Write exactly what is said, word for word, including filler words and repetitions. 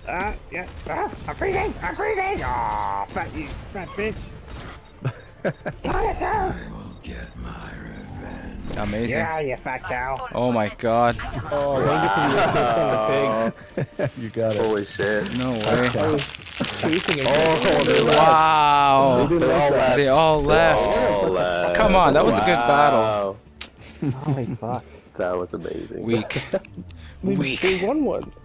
Ah, yeah. Ah, I'm freezing. I'm freezing. Aw, oh, fat you, fat bitch. I will get my revenge. Amazing. Yeah, you fat cow. Oh my god. Oh, thank you for the assist on the pig. You got it. Holy shit. No I way. was chasing him. Oh, they left. Wow. They They all left. They all left. All left. Come on, that was a good battle. Wow. Holy fuck. That was amazing. Weak. We, Weak. we won one.